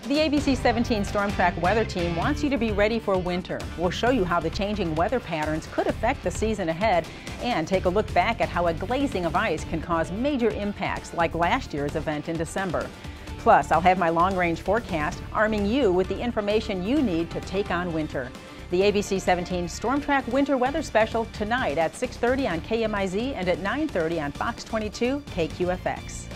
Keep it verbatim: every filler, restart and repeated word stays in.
The A B C seventeen Stormtrack weather team wants you to be ready for winter. We'll show you how the changing weather patterns could affect the season ahead and take a look back at how a glazing of ice can cause major impacts like last year's event in December. Plus, I'll have my long-range forecast arming you with the information you need to take on winter. The A B C seventeen Stormtrack Winter Weather Special tonight at six thirty on K M I Z and at nine thirty on Fox twenty-two K Q F X.